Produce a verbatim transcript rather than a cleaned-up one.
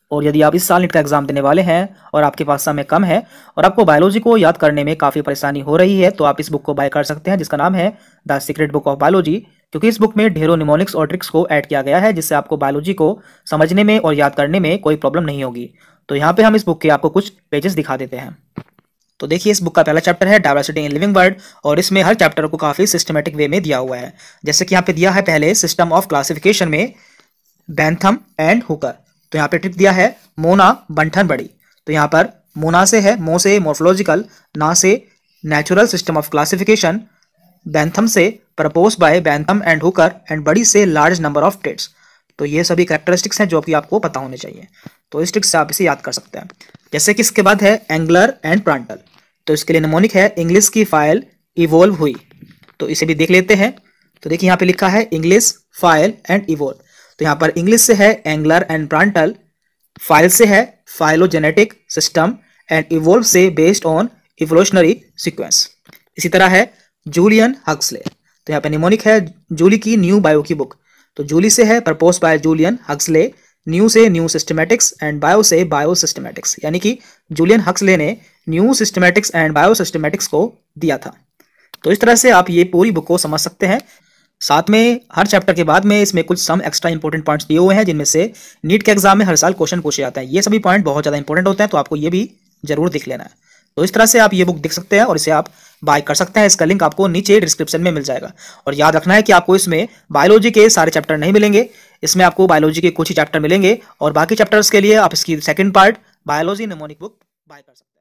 और यदि आप इस साल नीट का एग्जाम देने वाले हैं और आपके पास समय कम है और आपको बायोलॉजी को याद करने में काफ़ी परेशानी हो रही है, तो आप इस बुक को बाय कर सकते हैं जिसका नाम है the secret book of biology. क्योंकि इस बुक में ढेरों निमोनिक्स और ट्रिक्स को ऐड किया गया है जिससे आपको बायोलॉजी को समझने में और याद करने में कोई प्रॉब्लम नहीं होगी। तो यहाँ पे हम इस बुक के आपको कुछ पेजेस दिखा देते हैं। तो देखिए, इस बुक का पहला चैप्टर है डायवर्सिटी इन लिविंग वर्ल्ड और इसमें हर चैप्टर को काफ़ी सिस्टमेटिक वे में दिया हुआ है। जैसे कि यहाँ पे दिया है पहले सिस्टम ऑफ क्लासिफिकेशन में बैंथम एंड हुकर। तो यहाँ पे ट्रिक दिया है मोना बंठन बड़ी। तो यहाँ पर मोना से है मो से मॉर्फोलॉजिकल, ना से natural system of classification, Bentham से propose by Bentham and Hooker and बड़ी से लार्ज नंबर ऑफ ट्रेड्स। तो ये सभी कैरेक्टरिस्टिक्स हैं जो कि आपको पता होने चाहिए। तो इस ट्रिक से आप इसे याद कर सकते हैं। जैसे कि इसके बाद है एंगलर एंड प्रांटल। तो इसके लिए निमोनिक है इंग्लिश की फाइल इवोल्व हुई। तो इसे भी देख लेते हैं। तो देखिए यहाँ पे लिखा है इंग्लिश फाइल एंड इवोल्व। तो यहाँ पर इंग्लिश से है एंगलर एंड प्रांटल, फाइल से है फाइलोजेनेटिक सिस्टम एंड इवोल्व से बेस्ड ऑन इवोल्यूशनरी सीक्वेंस। इसी तरह है जूलियन हक्सले। तो यहाँ पे निमोनिक है जूली की न्यू बायो की बुक। तो जूली से है propose by Julian Huxley, new से न्यू सिस्टमैटिक्स एंड बायो से बायो सिस्टमैटिक्स, यानी कि जूलियन हक्सले ने new systematics and biosystematics को दिया था। तो इस तरह से आप ये पूरी बुक को समझ सकते हैं। साथ में हर चैप्टर के बाद में इसमें कुछ सम एक्स्ट्रा इंपॉर्टेंट पॉइंट्स दिए हुए हैं जिनमें से नीट के एग्जाम में हर साल क्वेश्चन पूछे जाते हैं। ये सभी पॉइंट बहुत ज़्यादा इंपॉर्टेंट होते हैं, तो आपको ये भी जरूर देख लेना है। तो इस तरह से आप ये बुक देख सकते हैं और इसे आप बाय कर सकते हैं। इसका लिंक आपको नीचे डिस्क्रिप्शन में मिल जाएगा। और याद रखना है कि आपको इसमें बायोलॉजी के सारे चैप्टर नहीं मिलेंगे, इसमें आपको बायोलॉजी के कुछ ही चैप्टर मिलेंगे और बाकी चैप्टर्स के लिए आप इसकी second part biology mnemonic book buy कर सकते हैं।